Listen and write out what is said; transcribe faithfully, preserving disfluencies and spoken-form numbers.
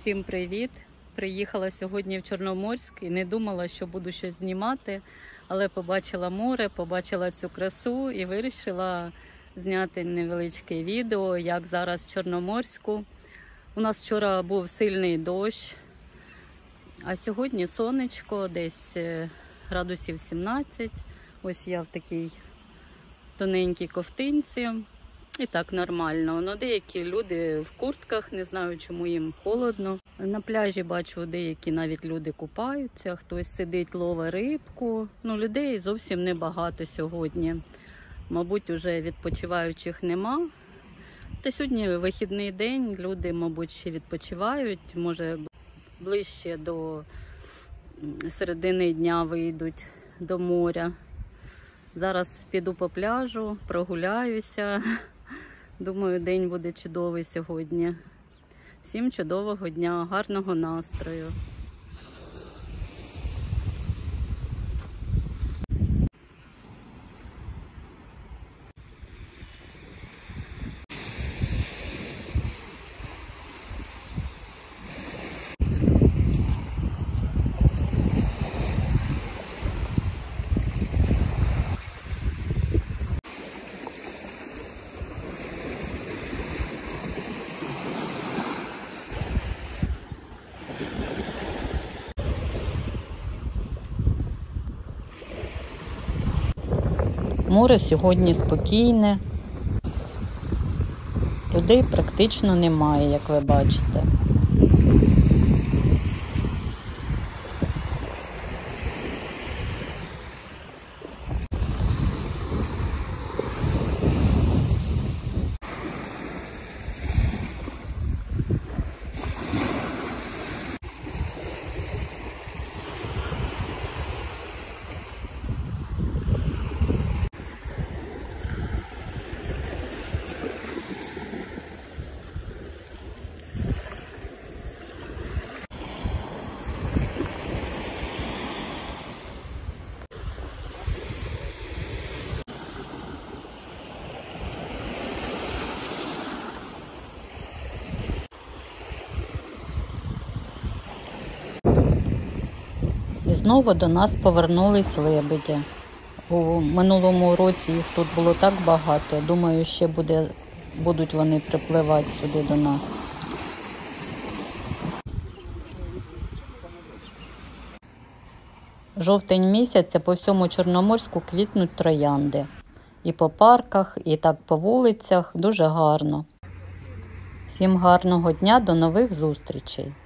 Всім привіт! Приїхала сьогодні в Чорноморськ і не думала, що буду щось знімати, але побачила море, побачила цю красу і вирішила зняти невеличке відео, як зараз в Чорноморську. У нас вчора був сильний дощ, а сьогодні сонечко, десь градусів сімнадцять. Ось я в такій тоненькій ковтинці. І так нормально. Ну, деякі люди в куртках, не знаю, чому їм холодно. На пляжі бачу, деякі навіть люди купаються, хтось сидить, ловить рибку. Ну, людей зовсім небагато сьогодні. Мабуть, уже відпочиваючих нема. Та сьогодні вихідний день, люди, мабуть, ще відпочивають. Може, ближче до середини дня вийдуть до моря. Зараз піду по пляжу, прогуляюся. Думаю, день буде чудовий сьогодні. Всім чудового дня, гарного настрою. Море сьогодні спокійне, людей практично немає, як ви бачите. І знову до нас повернулись лебеді. У минулому році їх тут було так багато. Думаю, ще буде, будуть вони припливати сюди до нас. Жовтень місяця по всьому Чорноморську квітнуть троянди. І по парках, і так по вулицях. Дуже гарно. Всім гарного дня, до нових зустрічей!